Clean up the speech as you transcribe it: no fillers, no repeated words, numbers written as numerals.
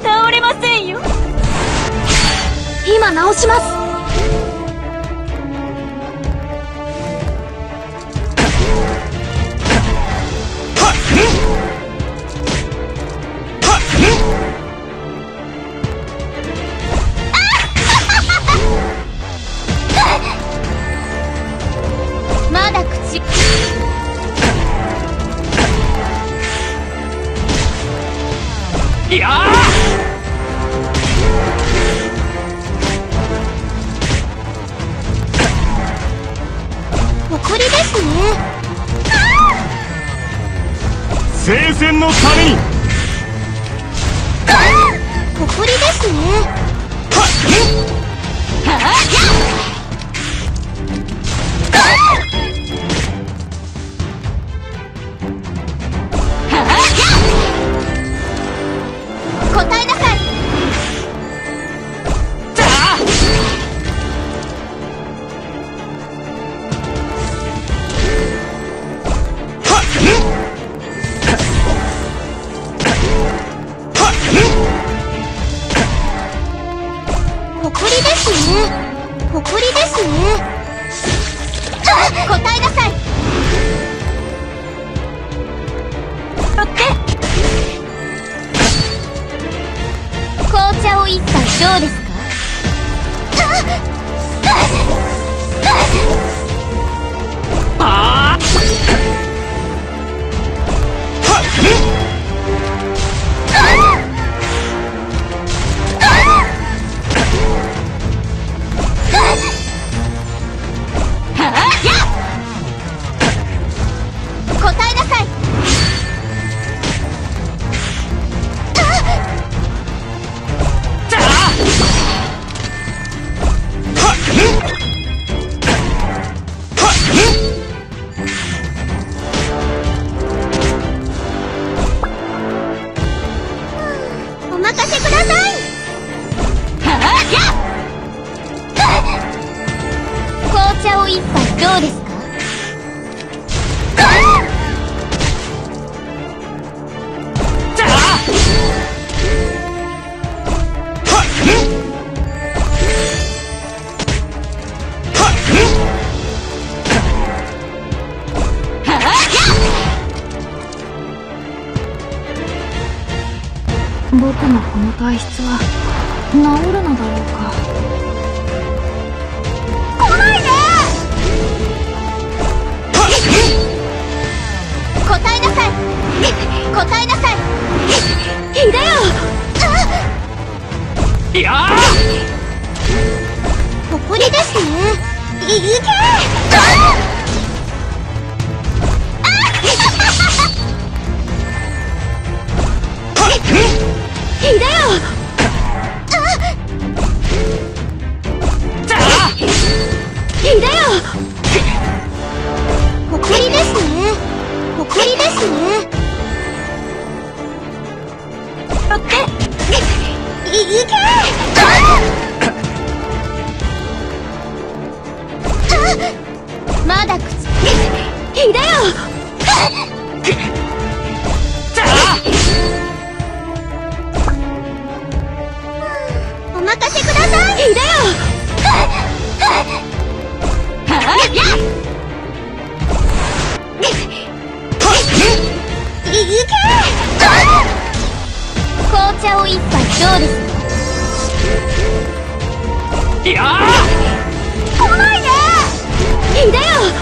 倒れませんよ。 今直します。 まだ口。 いや誇りですね。 聖戦のために誇りですね。答えなさい。誇りですね。誇りですね。答えなさい。 取って紅茶を一杯どうですか？ ああ答えなさい。 お任せください。 紅茶を一杯どうですか？ 僕のこの体質は治るのだろうか。来ないで。 答えなさい。答えなさい。 いでよ。 いや誇りですね。いけ。いでよ。いでよ。誇りですね。誇りですね。 取っていけ。 まだ口。 いでよ。お任せください。いでよ。いけ。 紅茶を一杯どうですか？ いや来ないで。いでよ。